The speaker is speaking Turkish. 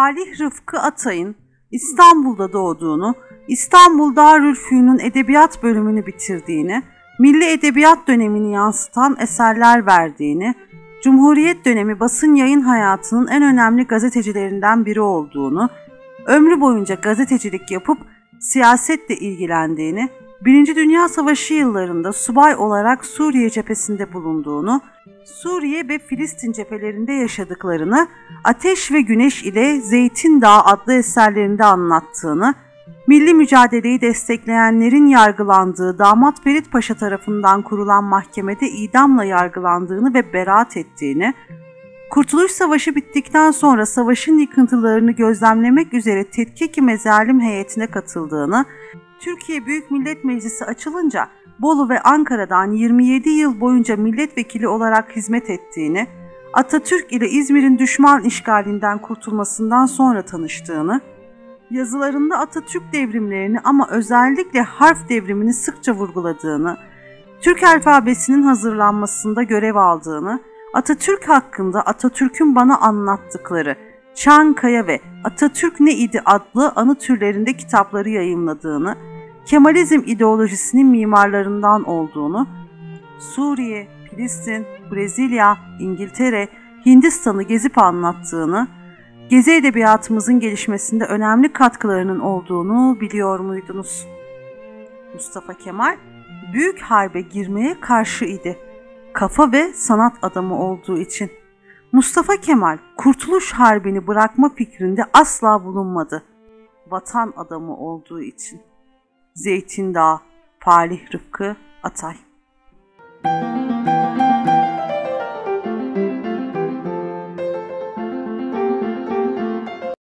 Falih Rıfkı Atay'ın İstanbul'da doğduğunu, İstanbul Darülfünun'un edebiyat bölümünü bitirdiğini, milli edebiyat dönemini yansıtan eserler verdiğini, Cumhuriyet dönemi basın yayın hayatının en önemli gazetecilerinden biri olduğunu, ömrü boyunca gazetecilik yapıp siyasetle ilgilendiğini, Birinci Dünya Savaşı yıllarında subay olarak Suriye cephesinde bulunduğunu, Suriye ve Filistin cephelerinde yaşadıklarını Ateş ve Güneş ile Zeytin Dağı adlı eserlerinde anlattığını, milli mücadeleyi destekleyenlerin yargılandığı Damat Ferit Paşa tarafından kurulan mahkemede idamla yargılandığını ve beraat ettiğini, Kurtuluş Savaşı bittikten sonra savaşın yıkıntılarını gözlemlemek üzere Tetkik-i Mezalim heyetine katıldığını, Türkiye Büyük Millet Meclisi açılınca Bolu ve Ankara'dan 27 yıl boyunca milletvekili olarak hizmet ettiğini, Atatürk ile İzmir'in düşman işgalinden kurtulmasından sonra tanıştığını, yazılarında Atatürk devrimlerini ama özellikle harf devrimini sıkça vurguladığını, Türk alfabesinin hazırlanmasında görev aldığını, Atatürk hakkında Atatürk'ün bana anlattıkları Çankaya ve Atatürk Ne İdi adlı anı türlerinde kitapları yayımladığını, Kemalizm ideolojisinin mimarlarından olduğunu, Suriye, Filistin, Brezilya, İngiltere, Hindistan'ı gezip anlattığını, Gezi edebiyatımızın gelişmesinde önemli katkılarının olduğunu biliyor muydunuz? Mustafa Kemal büyük harbe girmeye karşı idi. Kafa ve sanat adamı olduğu için. Mustafa Kemal Kurtuluş Harbi'ni bırakma fikrinde asla bulunmadı. Vatan adamı olduğu için. Zeytin Dağı, Falih Rıfkı Atay.